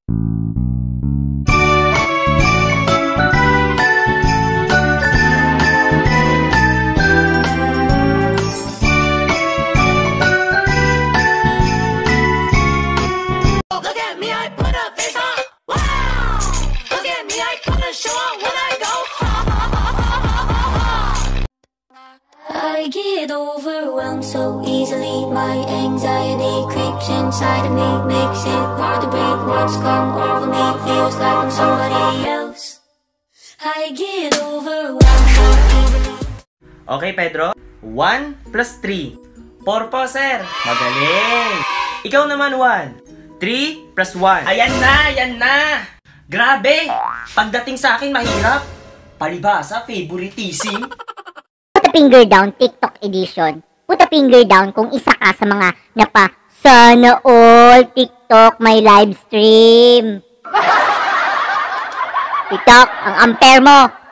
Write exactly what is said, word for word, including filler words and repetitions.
I get overwhelmed so easily. My anxiety creeps inside of me, makes it hard to breathe. What's come over me feels like I'm somebody else. I get overwhelmed so easily. Okay, Pedro. one plus three. four po, sir. Magaling. Ikaw naman, one. three plus one. Ayan na, ayan na. Grabe. Pagdating sa akin, mahirap. Palibhasa, favoritism. Put a finger down, TikTok edition. Put a finger down kung isa ka sa mga napa sana all TikTok may live stream. TikTok, ang ampere mo.